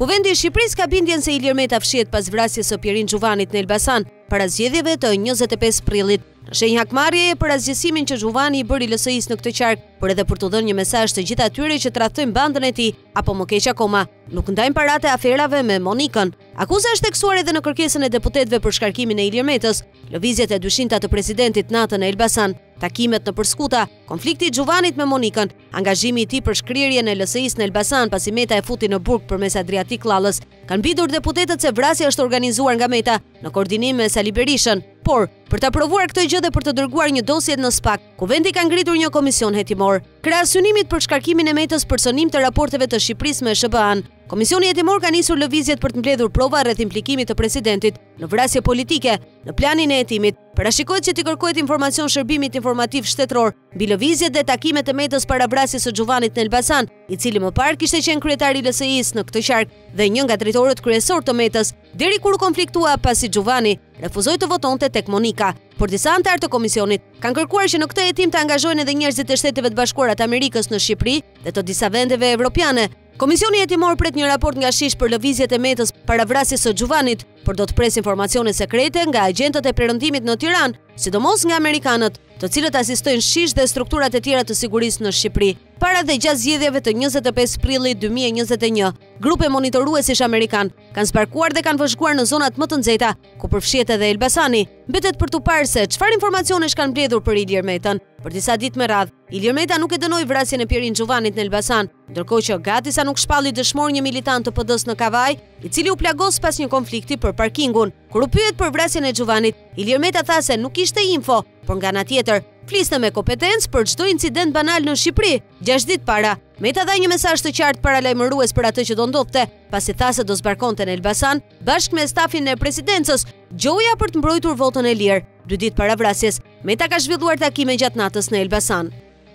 Kuvendi i Shqipërisë ka bindjen se Ilir Meta fshihet pas vrasjes së Pjerin Xhuvanit në Elbasan para zgjedhjeve të 25 prillit. Në shenjë hakmarrjeje për asgjësimin që Xhuvani i bëri LSI-s në këtë qark, por edhe për të dhënë një mesazh të gjithë atyre që tradhtojnë bandën e tij, apo më keq akoma, nuk ndajnë paratë e aferave me Monikën. Akuza është theksuar edhe në kërkesën e deputetëve për shkarkimin e Ilir Metës, lëvizjet e dyshinta të presidentit natën në Elbasan, takimet në përskuta, konflikti i Xhuvanit me Monikën, angazhimi i tij për shkrirjen e LSI-s në Elbasan pasi Meta e futi në burg përmes Adriatik Llallës. Kanë mbitur deputetët se vrasja është organizuar nga Meta në koordinim me Sali Berishën. Por, për të aprovuar këtë gjë dhe për të dërguar një dosje në SPAK, Kuvendi ka ngritur një komision hetimor. Krahas synimit për shkarkimin e Metës për sonim të raporteve të Shqipërisë me SHBA-n, Komisioni hetimor ka nisur lëvizjet për të mbledhur prova rreth implikimit të presidentit në vrasje politike në planin e hetimit. Parashikohet që t'i kërkohet informacion shërbimit informativ shtetëror mbi lëvizjet dhe takimet e Metës para vrasjes së Xhuvanit në Elbasan, i cili më parë kishte qenë kryetari i LSI-s në këtë qark dhe një nga drejtorët kryesor të Metës, deri kur u konfliktua pasi Xhuvani refuzoi të votonte tek Monika. Por disa anëtar të komisionit kanë kërkuar që në këtë hetim të angazhohen edhe njerëzit e Shteteve të Bashkuara të Amerikës në Shqipëri dhe të disa vendeve evropiane. Komisioni hetimor pret një raport nga SHISH për lëvizjet e Metës para vrasjes së Xhuvanit, por do të pres informacione sekrete nga agentët e perëndimit në Tiranë, sidomos nga amerikanët, të cilët asistojnë SHISH dhe strukturat e tjera të sigurisë në Shqipëri. Para dhe gjatë zgjedhjeve të 25 prillit 2021, grupe monitoruesish amerikan kanë sparkuar dhe kanë vëzhguar në zonat më të nxehta, ku përfshihet edhe Elbasani. Mbetet për tu parë se çfarë informacionesh kanë mbledhur për Ilir Metën. Për disa ditë me radhë, Ilir Meta nuk e dënoi vrasjen e Pjerin Xhuvanit në Elbasan, ndërkohë që gati sa nuk shpalli dëshmor një militant të PD-s në Kavaj, i cili u plagos pas një konflikti për parkingun. Kur u pyet për vrasjen e Xhuvanit, Ilir Meta tha se nuk kishte info, por nga ana tjetër, fliste me kompetencë për çdo incident banal në Shqipëri. 6 ditë para, Meta dha një mesazh të qartë paralajmërues për atë që do ndodhte, pasi tha se do zbarkonte në Elbasan bashkë me stafin e presidencës, gjoja për të mbrojtur votën e lirë. 2 ditë para vrasjes, Meta ka zhvilluar takime gjatë natës në Elbasan.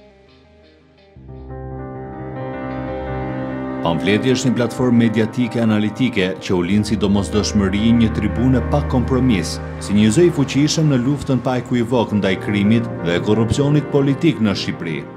Pamfleti është një platformë mediatike analitike që u lind si domosdoshmëri një tribune pa kompromis, si një zë i fuqishëm në luftën pa ekuivok ndaj krimit dhe korrupsionit politik në Shqipëri.